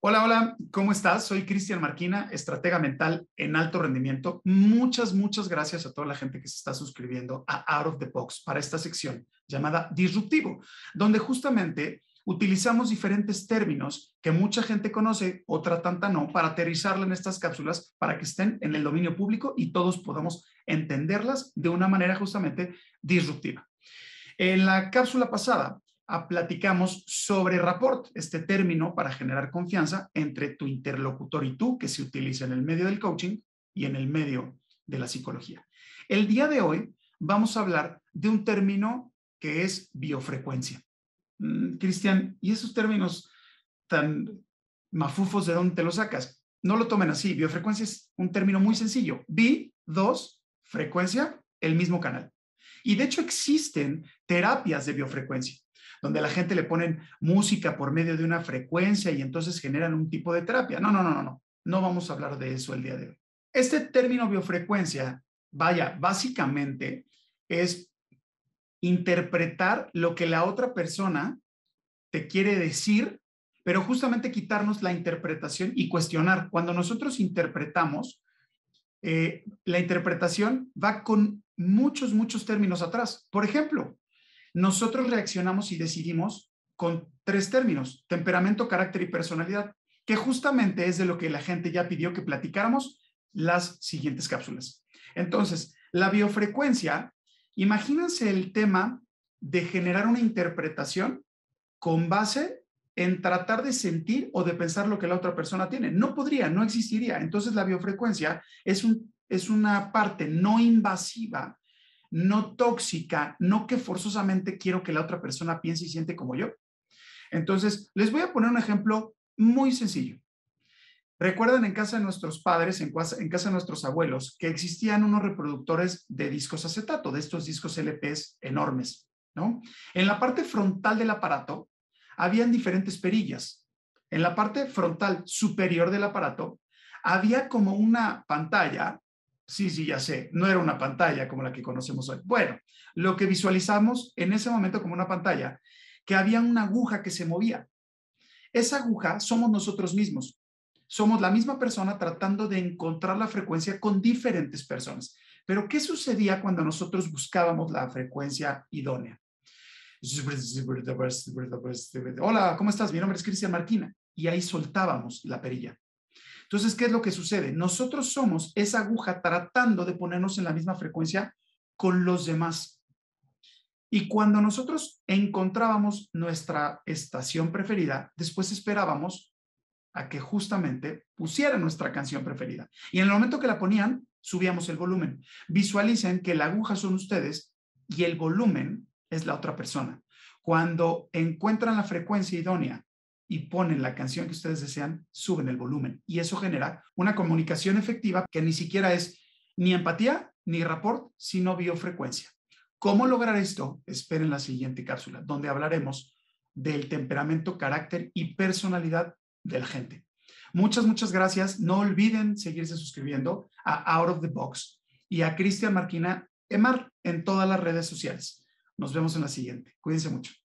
Hola, hola, ¿cómo estás? Soy Cristian Marquina, estratega mental en alto rendimiento. Muchas gracias a toda la gente que se está suscribiendo a Out of the Box para esta sección llamada Disruptivo, donde justamente utilizamos diferentes términos que mucha gente conoce, otra tanta no, para aterrizarla en estas cápsulas para que estén en el dominio público y todos podamos entenderlas de una manera justamente disruptiva. En la cápsula pasada platicamos sobre rapport, este término para generar confianza entre tu interlocutor y tú, que se utiliza en el medio del coaching y en el medio de la psicología. El día de hoy vamos a hablar de un término que es biofrecuencia. Cristian, ¿y esos términos tan mafufos de dónde te los sacas? No lo tomen así. Biofrecuencia es un término muy sencillo. Bi, dos, frecuencia, el mismo canal. Y de hecho existen terapias de biofrecuencia, donde a la gente le ponen música por medio de una frecuencia y entonces generan un tipo de terapia. No. No vamos a hablar de eso el día de hoy. Este término biofrecuencia, vaya, básicamente es interpretar lo que la otra persona te quiere decir, pero justamente quitarnos la interpretación y cuestionar. Cuando nosotros interpretamos, la interpretación va con muchos términos atrás. Por ejemplo, nosotros reaccionamos y decidimos con tres términos: temperamento, carácter y personalidad, que justamente es de lo que la gente ya pidió que platicáramos las siguientes cápsulas. Entonces, la biofrecuencia, imagínense el tema de generar una interpretación con base en tratar de sentir o de pensar lo que la otra persona tiene. No podría, no existiría. Entonces la biofrecuencia es una parte no invasiva, no tóxica, no que forzosamente quiero que la otra persona piense y siente como yo. Entonces, les voy a poner un ejemplo muy sencillo. Recuerdan en casa de nuestros padres, en casa de nuestros abuelos, que existían unos reproductores de discos acetato, de estos discos LPs enormes, ¿no? En la parte frontal del aparato habían diferentes perillas. En la parte frontal superior del aparato había como una pantalla. Sí, ya sé, no era una pantalla como la que conocemos hoy. Bueno, lo que visualizamos en ese momento como una pantalla, que había una aguja que se movía. Esa aguja somos nosotros mismos. Somos la misma persona tratando de encontrar la frecuencia con diferentes personas. Pero ¿qué sucedía cuando nosotros buscábamos la frecuencia idónea? Hola, ¿cómo estás? Mi nombre es Cristian Marquina. Y ahí soltábamos la perilla. Entonces, ¿qué es lo que sucede? Nosotros somos esa aguja tratando de ponernos en la misma frecuencia con los demás. Y cuando nosotros encontrábamos nuestra estación preferida, después esperábamos a que justamente pusieran nuestra canción preferida. Y en el momento que la ponían, subíamos el volumen. Visualicen que la aguja son ustedes y el volumen es la otra persona. Cuando encuentran la frecuencia idónea y ponen la canción que ustedes desean, suben el volumen. Y eso genera una comunicación efectiva que ni siquiera es ni empatía ni rapport, sino biofrecuencia. ¿Cómo lograr esto? Esperen la siguiente cápsula, donde hablaremos del temperamento, carácter y personalidad de la gente. Muchas gracias. No olviden seguirse suscribiendo a Out of the Box y a Cristian Marquina Emar en todas las redes sociales. Nos vemos en la siguiente. Cuídense mucho.